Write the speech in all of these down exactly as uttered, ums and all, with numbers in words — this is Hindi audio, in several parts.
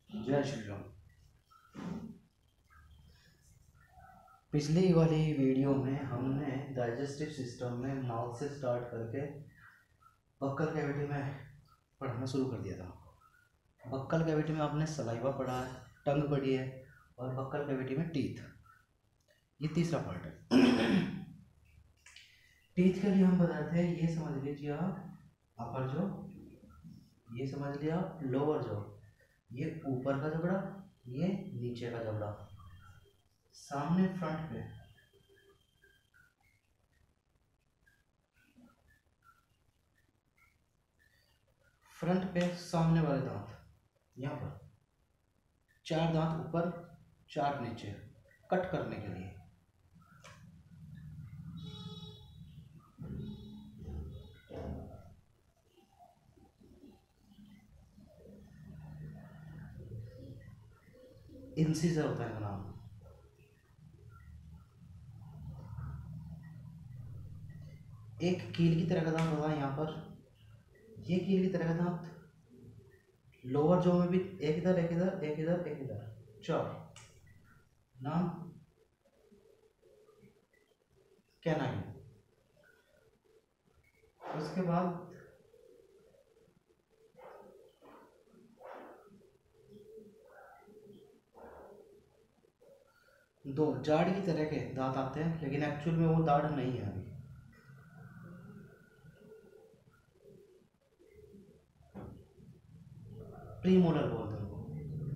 जय श्री राम। पिछली वाली वीडियो में हमने डाइजेस्टिव सिस्टम में माउथ से स्टार्ट करके बक्कल कैविटी में पढ़ना शुरू कर दिया था। बक्कल कैविटी में आपने सलाइवा पढ़ा है, टंग पढ़ी है, और बक्कल कैविटी में टीथ, ये तीसरा पार्ट है। टीथ के लिए हम बताए थे, ये समझ लीजिए आप अपर जो, ये समझ लिया आप लोअर जो, ये ऊपर का जबड़ा, ये नीचे का जबड़ा, सामने फ्रंट पे फ्रंट पे सामने वाले दांत, यहाँ पर चार दांत ऊपर चार नीचे, कट करने के लिए। इंसिजर होता है नाम। एक कील की तरह का दांत होता है यहाँ पर, ये कील की तरह का दांत लोअर जो में भी एक इधर एक इधर एक इधर एक इधर, चार, नाम कैनाइन। उसके बाद दो जाड़ की तरह के दांत आते हैं, लेकिन एक्चुअल में वो दाढ़ नहीं है अभी। प्रीमोलर बोलते हैं उनको।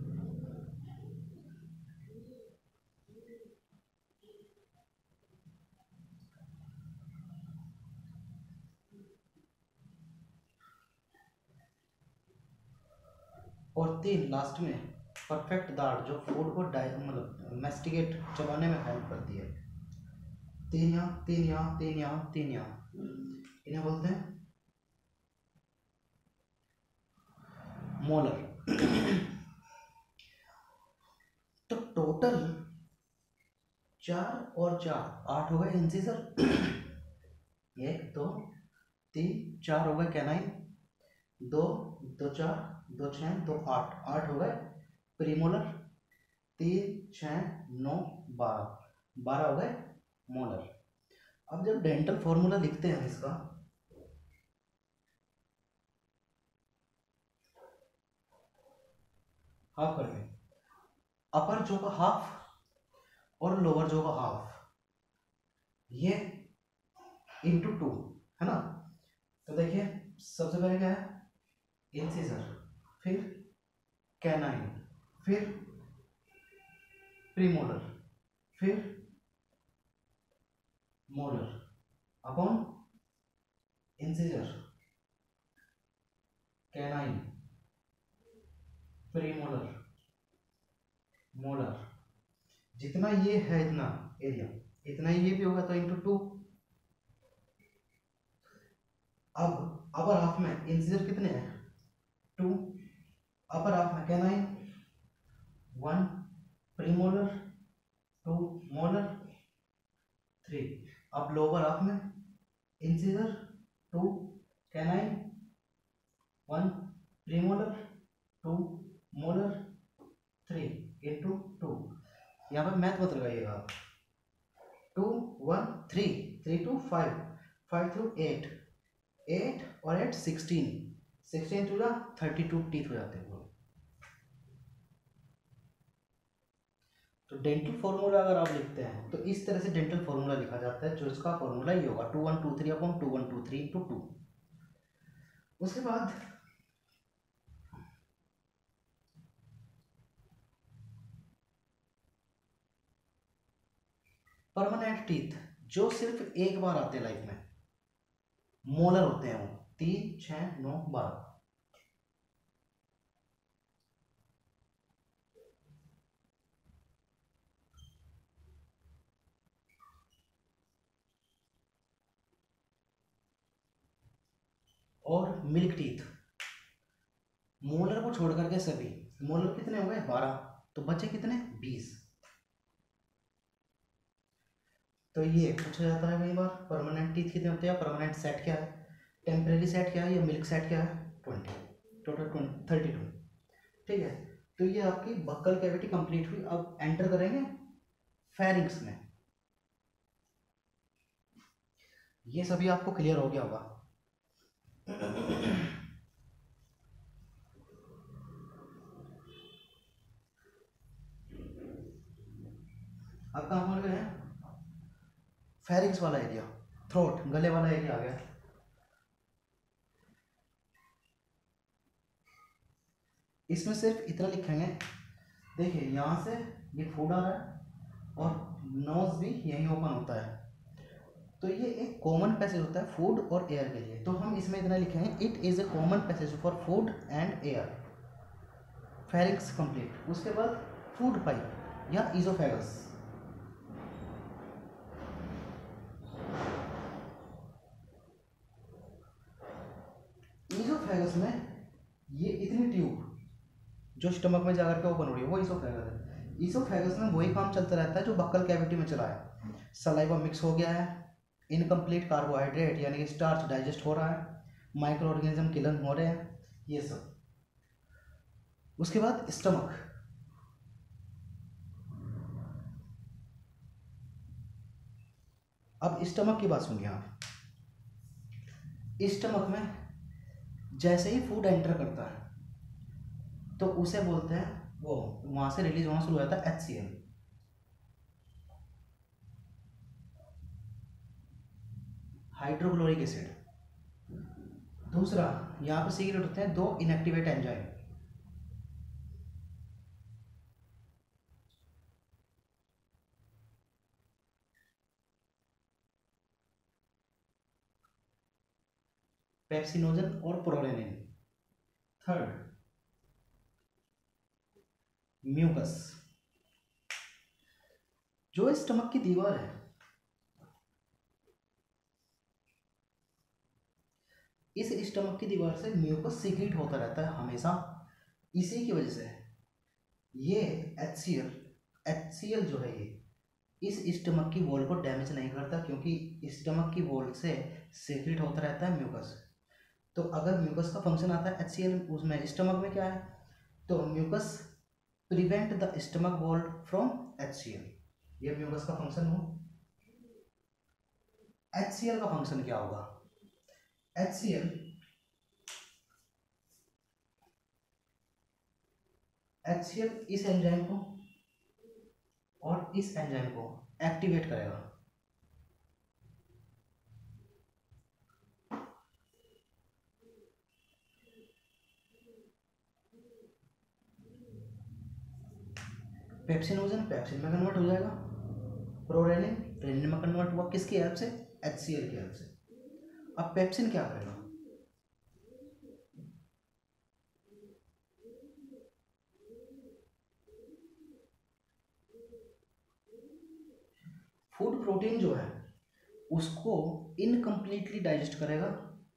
और तीन लास्ट में परफेक्ट दाढ़ जो फूड को डाइ मतलब मैस्टिकेट चबाने में हेल्प करती है। तीन यहाँ, तीन यहाँ, तीन यहाँ, तीन यहाँ, इन्हें बोलते हैं मोलर। तो टोटल चार और चार आठ हो गए इंसिजर। एक दो तीन चार हो गए कैनाइन, दो दो चार दो छः दो आठ, आठ हो गए प्रीमोलर, तीन छः नौ बारह, बारह हो गए मोलर। अब जब डेंटल फॉर्मूला लिखते हैं इसका, हाफ करके अपर जो का हाफ और लोअर जो का हाफ, ये इंटू टू है ना। तो देखिए सबसे पहले क्या है, इंसिजर, फिर कैनाइन, फिर प्रीमोलर, फिर molar upon incisor, canine, premolar, molar. जितना ये है इतना एरिया, इतना ही ये भी होगा, तो इंटू टू। अब अपर हाफ में इंसिजर कितने हैं, टू, अपर हाफ में canine one, premolar two, molar three. अब लोअर हाफ में incisor two, canine one, premolar two, molar three, into two. यहाँ पर मैथ मत लगाइएगा आप। Two one three, three two five, five through eight, eight और eight sixteen, sixteen two thirty two teeth हो जाते हैं। तो डेंटल फॉर्मूला अगर आप लिखते हैं तो इस तरह से डेंटल फॉर्मूला लिखा जाता है, जो इसका फॉर्मूला ये होगा two one two three upon two one two three into two. उसके बाद परमानेंट टीथ जो सिर्फ एक बार आते हैं लाइफ में, मोलर होते हैं वो, तीन छः नौ बारह। और मिल्क टीथ, मोलर को छोड़ करके सभी, मोलर कितने हो गए बारह, तो बचे कितने बीस। तो ये पूछा जाता है कई बार, परमानेंट टीथ कितने होते हैं, परमानेंट सेट क्या है, टेम्परेरी सेट क्या है, या मिल्क सेट क्या है, twenty, total twenty thirty two. ठीक है, तो ये आपकी बक्कल कैविटी कंप्लीट हुई। अब एंटर करेंगे फेरिंग्स में। ये सभी आपको क्लियर हो गया होगा। अब कहाँ पहुंच गए हैं? फेरिंग्स वाला एरिया, थ्रोट, गले वाला एरिया आ गया। इसमें सिर्फ इतना लिखेंगे, देखिए यहाँ से ये फूड आ रहा है और नोज भी यहीं ओपन होता है, तो ये एक कॉमन पैसेज होता है फूड और एयर के लिए। तो हम इसमें इतना लिखेंगे, it is a common passage for food and air. Pharynx complete. उसके बाद फूड पाइप या इजोफेगस। इजोफेगस में ये इतनी ट्यूब जो स्टमक में जाकर के ओपन हो रही है वो इसोफेगस है। इसोफेगस में वही काम चलता रहता है जो बक्कल कैविटी में चला है। सलाइवा मिक्स हो गया है, इनकम्प्लीट कार्बोहाइड्रेट यानी कि स्टार्च डाइजेस्ट हो रहा है, माइक्रो ऑर्गेनिज्म किलन हो रहे हैं, ये सब। उसके बाद स्टमक। अब स्टमक की बात सुनिए आप। स्टमक में जैसे ही फूड एंटर करता है तो उसे बोलते हैं, वो वहां से रिलीज होना शुरू हो जाता है H C L, hydrochloric acid. दूसरा, यहाँ पे सीक्रेट होते हैं दो इनएक्टिवेट एंजाइम। पेप्सिनोजन और प्रोरेनिन। Third, mucus. जो स्टमक की दीवार है, इस स्टमक की दीवार से म्यूकस सीक्रेट होता रहता है हमेशा। इसी की वजह से ये H C L H C L जो है ये इस स्टमक की वॉल को डैमेज नहीं करता, क्योंकि स्टमक की वॉल से सीक्रेट होता रहता है म्यूकस। तो अगर म्यूकस का फंक्शन आता है एच सी एल, उसमें स्टमक में क्या है, तो mucus prevent the stomach wall from H C L, ये म्यूकस का फंक्शन हो। एच सी एल का फंक्शन क्या होगा? H C L H C L इस एंजाइम को और इस एंजाइम को एक्टिवेट करेगा। पेप्सिनोजन पेप्सिन में कन्वर्ट हो जाएगा, प्रोरेनिन रेनिन में कन्वर्ट हुआ, किसकी हेल्प से? एच सी एल की हेल्प से। अब पेप्सिन क्या करेगा? फूड प्रोटीन जो है उसको इनकम्प्लीटली डाइजेस्ट करेगा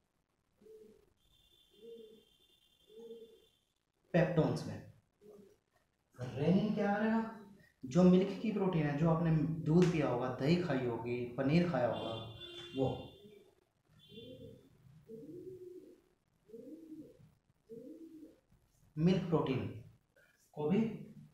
पेप्टोन्स में। रेनिन क्या करेगा? जो मिल्क की प्रोटीन है, जो आपने दूध पिया होगा, दही खाई होगी, पनीर खाया होगा, वो मिल्क प्रोटीन को भी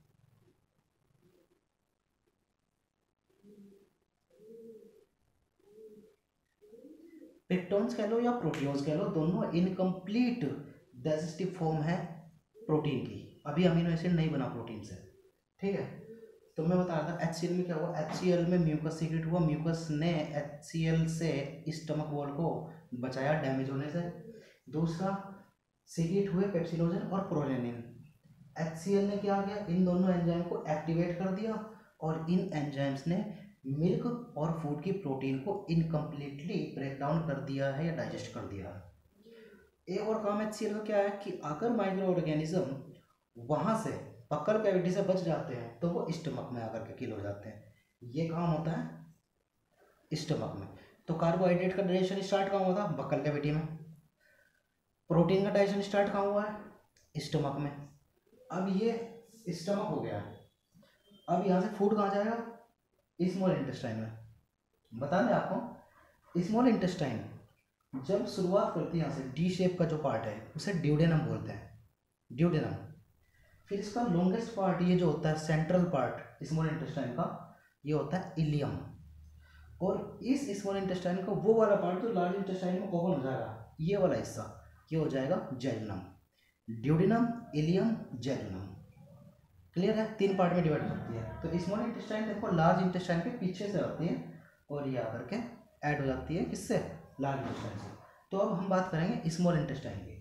पेप्टोन्स कह लो या प्रोटीओज कह लो, दोनों इनकम्प्लीट डाइजेस्टिव फॉर्म है प्रोटीन की। अभी अमीनो एसिड नहीं बना प्रोटीन से, ठीक है। तो मैं बता रहा था एच सी एल में क्या हुआ, एच सी एल में म्यूकस सीक्रेट हुआ, म्यूकस ने एच सी एल से स्टमक वॉल को बचाया डैमेज होने से। दूसरा, सीक्रेट हुए पेप्सिनोजन और प्रोरेनिन। एच सी एल ने क्या किया, इन दोनों एंजाइम को एक्टिवेट कर दिया और इन एंजाइम्स ने मिल्क और फूड की प्रोटीन को इनकम्प्लीटली ब्रेक डाउन कर दिया है या डाइजेस्ट कर दिया है। एक और काम एच सी एल का क्या है कि अगर माइक्रो ऑर्गेनिज्म वहाँ से बक्कल कैविटी से बच जाते हैं तो वो स्टमक में आकर के किल हो जाते हैं। ये काम होता है स्टमक में। तो कार्बोहाइड्रेट का डाइजेशन स्टार्ट कहाँ हुआ था? बक्कल कैविटी में। प्रोटीन का डाइजेशन स्टार्ट कहाँ हुआ है? स्टमक में। अब ये स्टमक हो गया है, अब यहाँ से फूड कहाँ जाएगा? स्मॉल इंटेस्टाइन में। बता दें आपको, स्मॉल इंटेस्टाइन जब शुरुआत करती है यहाँ से, डी शेप का जो पार्ट है उसे ड्यूडेनम बोलते हैं। ड्यूडेनम फिर इसका लॉन्गेस्ट पार्ट ये जो होता है सेंट्रल पार्ट स्मॉल इंटेस्टाइन का, ये होता है इलियम। और इस स्मॉल इंटेस्टाइन का वो वाला पार्ट जो लार्ज इंटेस्टाइन में ओपन हो जाएगा, ये वाला हिस्सा, ये हो जाएगा jejunum. Duodenum, ileum, jejunum. Clear है? तीन पार्ट में डिवाइड करती है। तो स्मॉल इंटेस्टाइन देखो लार्ज इंटेस्टाइन के पीछे से आती है और ये आकर के ऐड हो जाती है किससे? लार्ज इंटेस्टाइन से। तो अब हम बात करेंगे स्मॉल इंटेस्टाइन की।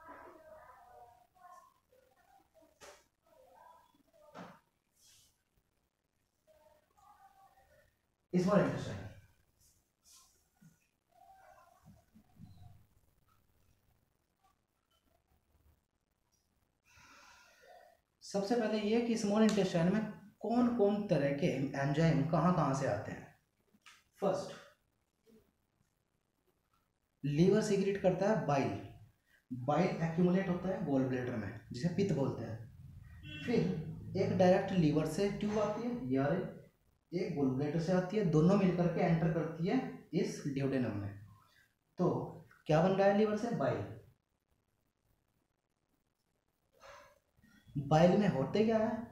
स्मॉल इंटेस्टाइन सबसे पहले ये कि स्मॉल इंटेस्टाइन में कौन कौन तरह के एंजाइम कहाँ कहाँ से आते हैं। फर्स्ट, लीवर सीक्रेट करता है बाइल। बाइल एक्यूमुलेट होता है गॉल ब्लैडर में, जिसे पित्त बोलते हैं। फिर एक डायरेक्ट लीवर से ट्यूब आती है या एक गॉल ब्लैडर से आती है, दोनों मिलकर के एंटर करती है इस ड्यूडेनम में। तो क्या बन रहा है लीवर से? बाइल। बाइल में होते क्या है?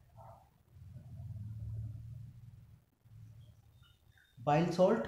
बाइल सॉल्ट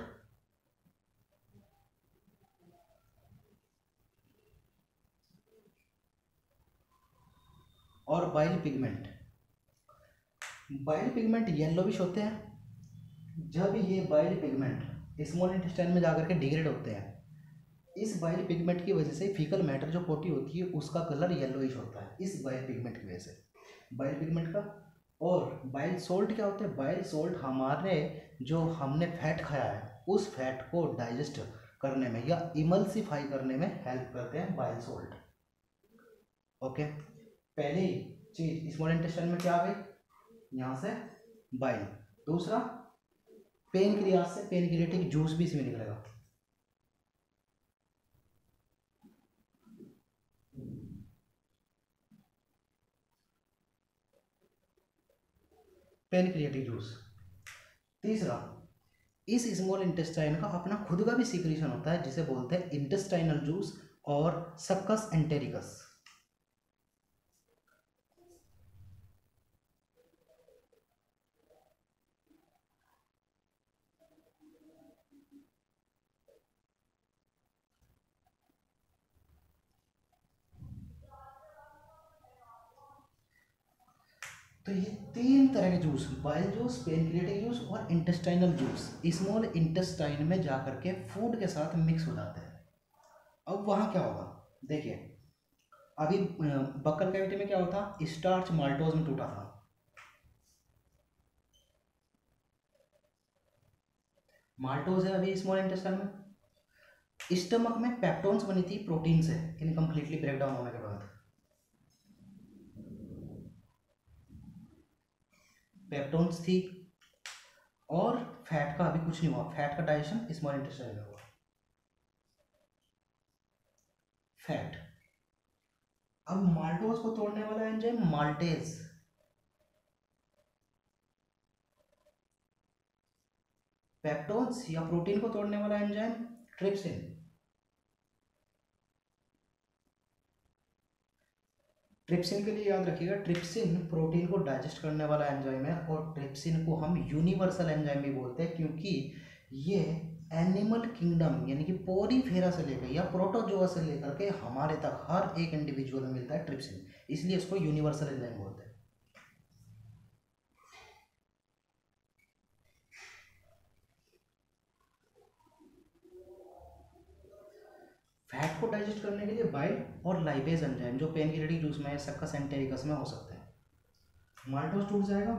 और bile pigment. Bile pigment yellowish होते हैं। जब ये बाइल पिगमेंट स्मॉल इंटेस्टाइन में जाकर के डिग्रेड होते हैं, इस बाइल पिगमेंट की वजह से फीकल मैटर जो पोटी होती है उसका कलर येलोइश होता है, इस बाइल पिगमेंट की वजह से, बाइल पिगमेंट का। और बाइल सोल्ट क्या होते हैं? बाइल सोल्ट हमारे जो हमने फैट खाया है उस फैट को डाइजेस्ट करने में या इमल्सिफाई करने में हेल्प करते हैं बाइल सोल्ट। ओके, पहली चीज स्मॉल इंटेस्टाइन में क्या आ गई? यहाँ से बाइल। दूसरा, पेनक्रियास से पेनक्रियाटिक जूस भी इसमें निकलेगा। Pancreatic juice. तीसरा, इस स्मॉल इंटेस्टाइन का अपना खुद का भी सीक्रेशन होता है जिसे बोलते हैं इंटेस्टाइनल जूस और सक्कस एंटेरिकस। तो ये तीन तरह के juice, bile juice, pancreatic juice और इंटेस्टाइनल जूस, स्मॉल इंटेस्टाइन में जाकर के फूड के साथ मिक्स हो जाते हैं। अब वहाँ क्या होगा? देखिए, अभी बक्कल कैविटी में क्या होता? स्टार्च माल्टोज में टूटा था। माल्टोज है अभी स्मॉल इंटेस्टाइन में। स्टमक में पेप्टोन्स बनी थी प्रोटीन से इनकम्प्लीटली ब्रेक डाउन होने के बाद। पेप्टोन्स थी और फैट का अभी कुछ नहीं हुआ। फैट का डाइजेशन स्मॉल इंटेस्टाइन में हुआ। फैट। अब माल्टोज को तोड़ने वाला एंजाइम माल्टेज। पेप्टोन्स या प्रोटीन को तोड़ने वाला एंजाइम ट्रिप्सिन। ट्रिप्सिन के लिए याद रखिएगा, ट्रिप्सिन प्रोटीन को डाइजेस्ट करने वाला एंजाइम है और ट्रिप्सिन को हम यूनिवर्सल एंजाइम भी बोलते हैं क्योंकि ये एनिमल किंगडम यानी कि पोरीफेरा से लेकर या प्रोटोजोआ से लेकर के हमारे तक हर एक इंडिविजुअल में मिलता है ट्रिप्सिन, इसलिए इसको यूनिवर्सल एंजाइम बोलते हैं। फैट को डाइजेस्ट करने के लिए बाइल और लाइपेज एंजाइम जो पेनक्रियाटिक जूस में, सक्कस एंटेरिकस में हो सकते हैं। माल्टोज टूट जाएगा,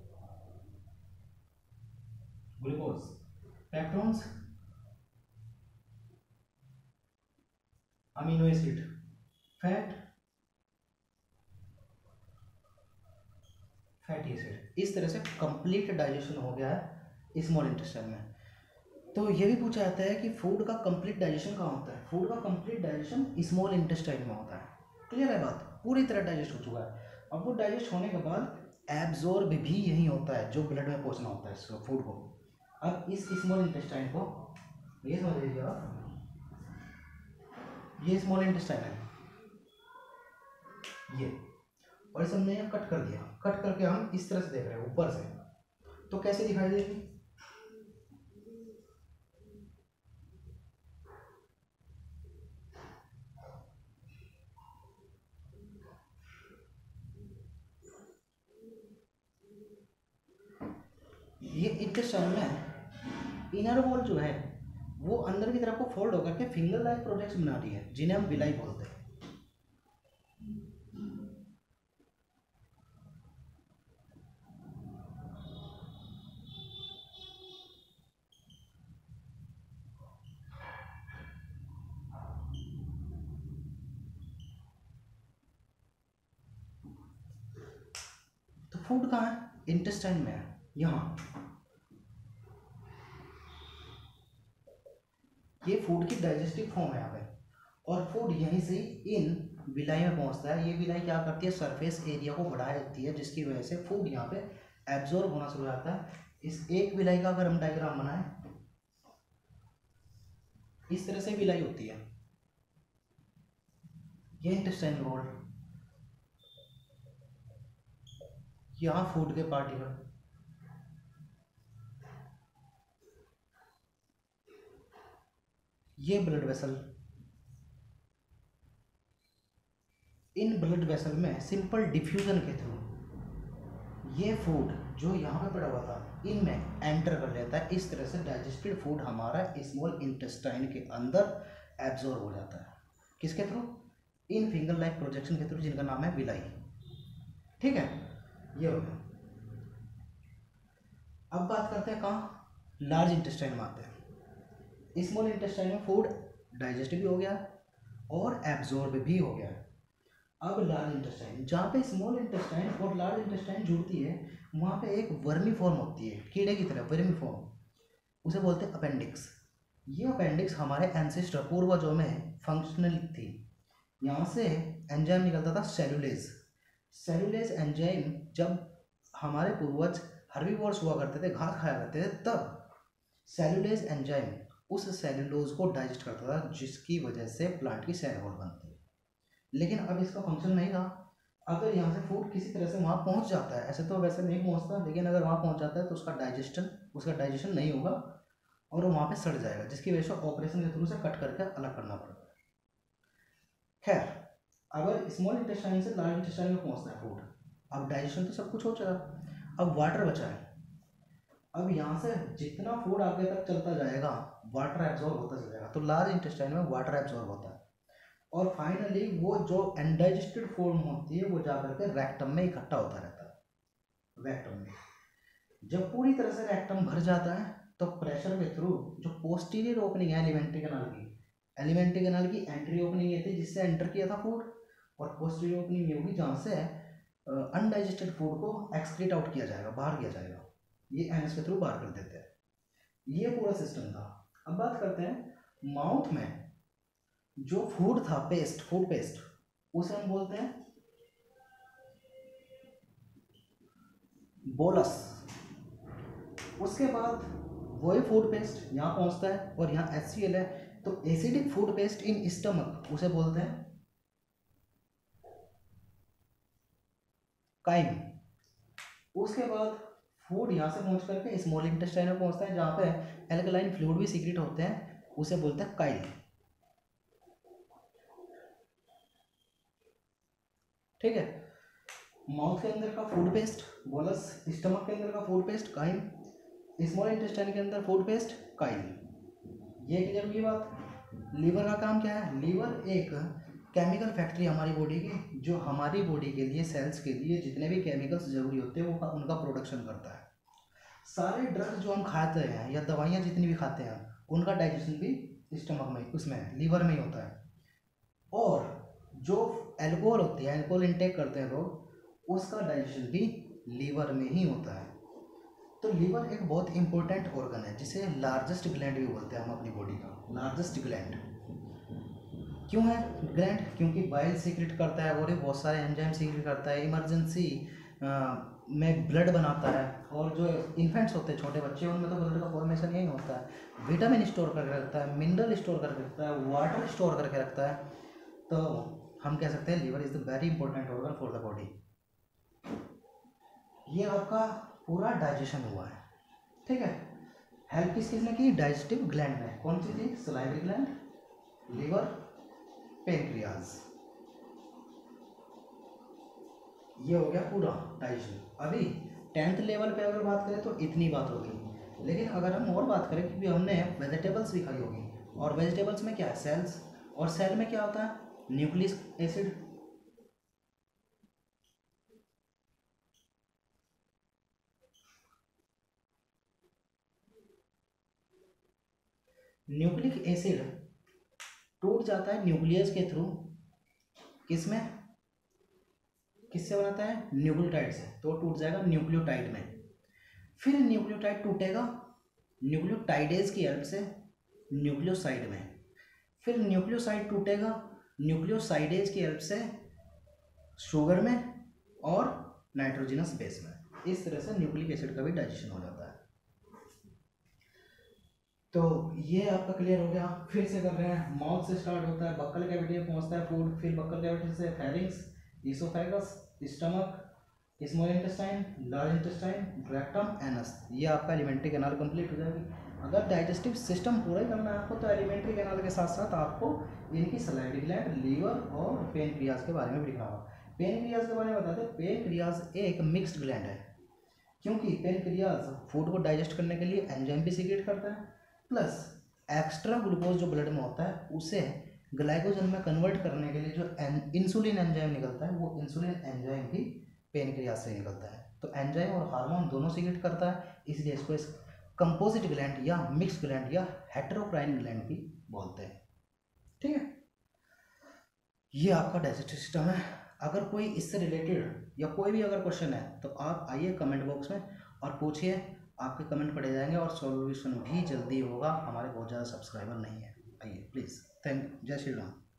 glucose, peptones, amino acid, fat, fatty acid. इस तरह से कंप्लीट डाइजेशन हो गया है स्मॉल इंटेस्टाइन में। तो ये भी पूछा जाता है कि फूड का कंप्लीट डाइजेशन कहाँ होता है? फूड का कंप्लीट डाइजेशन स्मॉल इंटेस्टाइन में होता है। क्लियर है बात? पूरी तरह डाइजेस्ट हो चुका है। अब वो डाइजेस्ट होने के बाद एब्जॉर्ब भी यही होता है जो ब्लड में पहुंचना होता है इसको, फूड को। अब इस स्मॉल इंटेस्टाइन को ये समझ लीजिए आप, ये स्मॉल इंटेस्टाइन है ये, और इसे हमने यहाँ कट कर दिया, कट करके हम इस तरह से देख रहे हैं ऊपर से, तो कैसे दिखाई देगी? ये इंटेस्टाइन में इनर वॉल जो है वो अंदर की तरफ को फोल्ड होकर के फिंगर लाइक प्रोजेक्ट्स बना रही है, जिन्हें हम विलाई बोलते हैं। तो फूड कहाँ है? इंटेस्टाइन में है, यहाँ। ये फूड की डाइजेस्टिव फॉर्म है यहाँ पे, और फूड यहीं से इन विलाई में पहुंचता है। ये विलाई क्या करती है? सरफेस एरिया को बढ़ा देती है, जिसकी वजह से फूड यहाँ पे एब्जॉर्ब होना शुरू हो जाता है। इस एक विलाई का अगर हम डायग्राम बनाएं, इस तरह से विलाई होती है, ये इंटेस्टाइन वॉल, यहाँ फूड के पार्टिकल, ये ब्लड वेसल। इन ब्लड वेसल में सिंपल डिफ्यूजन के थ्रू ये फूड जो यहाँ पे पड़ा हुआ था इनमें एंटर कर लेता है। इस तरह से डाइजेस्टेड फूड हमारा स्मॉल इंटेस्टाइन के अंदर एब्जॉर्ब हो जाता है। किसके थ्रू? इन फिंगर लाइक प्रोजेक्शन के थ्रू, जिनका नाम है विलाई। ठीक है, ये हो गया। अब बात करते हैं कहाँ? लार्ज इंटेस्टाइन में आते हैं। स्मॉल इंटेस्टाइन में फूड डाइजेस्ट भी हो गया और एब्जॉर्ब भी हो गया। अब लार्ज इंटेस्टाइन, जहाँ पे स्मॉल इंटेस्टाइन और लार्ज इंटेस्टाइन जुड़ती है, वहाँ पे एक वर्मी फॉर्म होती है, कीड़े की तरह वर्मी फॉर्म, उसे बोलते हैं अपेंडिक्स। ये अपेंडिक्स हमारे एंसेस्टर पूर्वजों में फंक्शनल थी। यहाँ से एंजाइम निकलता था सेलुलेज। सेलुलेज एंजाइम जब हमारे पूर्वज हर्बीवोर्स हुआ करते थे, घास खाया करते थे, तब सेलुलेज एंजाइम उस सेलुलोज को डाइजेस्ट करता था, जिसकी वजह से प्लांट की सेल वॉल बनती है। लेकिन अब इसका फंक्शन नहीं रहा। अगर यहाँ से फूड किसी तरह से वहाँ पहुँच जाता है, ऐसे तो वैसे नहीं पहुँचता, लेकिन अगर वहाँ पहुँच जाता है तो उसका डाइजेशन उसका डाइजेशन नहीं होगा और वो वहाँ पे सड़ जाएगा, जिसकी वजह से ऑपरेशन के थ्रू से कट करके अलग करना पड़ता है। खैर, अगर स्मॉल इंटेस्टाइन से लार्ज इंटेस्टाइन में पहुँचता है फूड, अब डाइजेशन तो सब कुछ हो चुका, अब वाटर बचा है। अब यहाँ से जितना फूड आगे तक चलता जाएगा वाटर एब्जॉर्ब होता चलेगा, तो लार्ज इंटेस्टाइन में वाटर एब्जॉर्ब होता है और फाइनली वो जो अनडाइजेस्टेड फॉर्म होती है वो जाकर के रेक्टम में इकट्ठा होता रहता है। रेक्टम में जब पूरी तरह से रेक्टम भर जाता है तो प्रेशर के थ्रू जो पोस्टीरियर ओपनिंग है एलिमेंट्री कैनाल की, एलिमेंट्री कैनाल की एंट्री ओपनिंग ये थी जिससे एंटर किया था फूड, और पोस्टीरियर ओपनिंग ये होगी जहाँ से अनडाइजेस्टेड फूड को एक्सक्रीट आउट किया जाएगा, बाहर किया जाएगा। ये एनएस के थ्रू बाहर कर देते हैं। ये पूरा सिस्टम था। अब बात करते हैं माउथ में जो फूड था, पेस्ट, फूड पेस्ट, उसे हम बोलते हैं बोलस। उसके बाद वही फूड पेस्ट यहाँ पहुँचता है और यहाँ एच सी एल है, तो acidic food paste in stomach उसे बोलते हैं काइम। उसके बाद फूड यहाँ से पहुँच करके स्मॉल इंटेस्टाइन में पहुँचता है, जहाँ पे एल्कलाइन फ्लूइड भी सीक्रेट होते हैं, उसे बोलते हैं काइल। ठीक है, माउथ के अंदर का फूड पेस्ट बोलस, स्टमक के अंदर का food paste chyle, small intestine के अंदर फूड पेस्ट काइल। ये क्लियर हुई बात। लीवर का काम क्या है? लीवर एक केमिकल फैक्ट्री हमारी बॉडी की, जो हमारी बॉडी के लिए, सेल्स के लिए जितने भी केमिकल्स जरूरी होते हैं वो उनका प्रोडक्शन करता है। सारे ड्रग्स जो हम खाते हैं या दवाइयाँ जितनी भी खाते हैं, उनका डाइजेशन भी स्टमक में, उसमें लीवर में ही होता है। और जो एल्कोहल होती है, एल्कोहल इंटेक करते हैं लोग, उसका डाइजेशन भी लीवर में ही होता है। तो लीवर एक बहुत इंपॉर्टेंट ऑर्गन है, जिसे लार्जेस्ट ग्लैंड भी बोलते हैं हम अपनी बॉडी का, लार्जेस्ट ग्लैंड। क्यों है ग्लैंड? क्योंकि बाइल सीक्रेट करता है और ये बहुत सारे एंजाइम सीक्रेट करता है, इमरजेंसी में ब्लड बनाता है, और जो इन्फेंट्स होते हैं, छोटे बच्चे, उनमें तो ब्लड का फॉर्मेशन यही होता है। विटामिन स्टोर करके रखता है, मिनरल स्टोर करके रखता है, वाटर स्टोर करके रखता है। तो हम कह सकते हैं liver is the very important organ for the body. ये आपका पूरा डाइजेशन हुआ है, ठीक है। हेल्प किस किसने की? डाइजेस्टिव ग्लैंड ने। कौन सी थी? Salivary gland, liver, pancreas. ये हो गया पूरा डाइजेशन। अभी टेंथ लेवल पे अगर बात करें तो इतनी बात होगी, लेकिन अगर हम और बात करें कि हमने वेजिटेबल्स भी खाई होगी, और वेजिटेबल्स में क्या है? सेल्स, और सेल में क्या होता है? Nucleic acid. न्यूक्लिक एसिड टूट जाता है न्यूक्लियस के थ्रू, किसमें? किससे बनाता है? न्यूक्लियोटाइड से, तो टूट जाएगा न्यूक्लियोटाइड में। फिर न्यूक्लियोटाइड टूटेगा न्यूक्लियोटाइडेज की हेल्प से न्यूक्लियोसाइड में। फिर न्यूक्लियोसाइड टूटेगा न्यूक्लियोसाइडेज की हेल्प से शुगर में और नाइट्रोजनस बेस में। इस तरह से न्यूक्लिक एसिड का भी डाइजेशन हो जाता है। तो ये आपका क्लियर हो गया। फिर से कर रहे हैं। माउथ से स्टार्ट होता है, बक्कल कैविटी में पहुंचता है फूड, फिर बक्कल कैविटी से pharynx, oesophagus, stomach, small intestine, large intestine, rectum, anus. ये आपका एलिमेंट्री कैनाल कंप्लीट हो जाएगी। अगर डाइजेस्टिव सिस्टम पूरा ही करना है आपको तो एलिमेंट्री कैनाल के साथ साथ आपको इनकी सलाइवरी ग्लैंड, लीवर और पेनक्रियाज के बारे में भी लिखा हुआ। पेनक्रियाज के बारे में बताते हैं। पेनक्रियाज एक मिक्स्ड ग्लैंड है, क्योंकि पेनक्रियाज फूड को डाइजेस्ट करने के लिए एंजाइम भी सीक्रेट करता है, प्लस एक्स्ट्रा ग्लूकोज जो ब्लड में होता है उसे ग्लाइकोजन में कन्वर्ट करने के लिए जो इंसुलिन एंजाइम निकलता है, वो इंसुलिन एंजाइम भी पेनक्रियाज से निकलता है। तो एंजाइम और हार्मोन दोनों सीक्रेट करता है, इसलिए इसको इस कंपोजिट ग्लैंड या मिक्स ग्लैंड या हेटेरोक्राइन ग्लैंड भी बोलते हैं, ठीक है। ये आपका डाइजेस्टिव सिस्टम है। अगर कोई इससे रिलेटेड या कोई भी अगर क्वेश्चन है तो आप आइए कमेंट बॉक्स में और पूछिए, आपके कमेंट पढ़े जाएंगे और सॉल्यूशन भी जल्दी होगा। हमारे बहुत ज़्यादा सब्सक्राइबर नहीं है। आइए प्लीज़। थैंक, जय श्री राम।